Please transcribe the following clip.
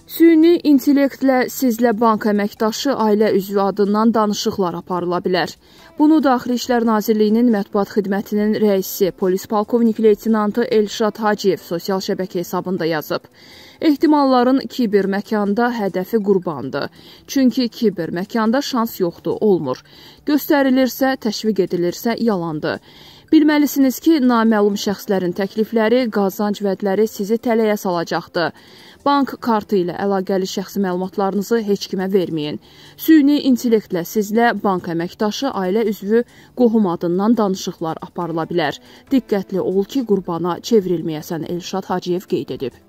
Süni intellektlə sizlə bank əməkdaşı ailə üzvü adından danışıqlar aparıla bilər. Bunu Daxili İşlər Nazirliyinin mətbuat xidmətinin rəisi, polis polkovnik leytenantı Elşad Hacıyev sosial şəbəkə hesabında yazıb. Ehtimalların kiberməkanda hədəfi qurbandır. Çünki kiberməkanda şans yoxdur, olmur. Göstərilirsə, təşviq edilirsə yalandır. Bilməlisiniz ki, naməlum şəxslərin təklifləri, qazanc vədləri sizi tələyə salacaqdır. Bank kartı ilə əlaqəli şəxsi məlumatlarınızı heç kimə verməyin. Süni intellektlə sizlə bank əməkdaşı, ailə üzvü, qohum adından danışıqlar aparıla bilər. Diqqətli ol ki, qurbana çevrilməyəsən, Elşad Hacıyev qeyd edib.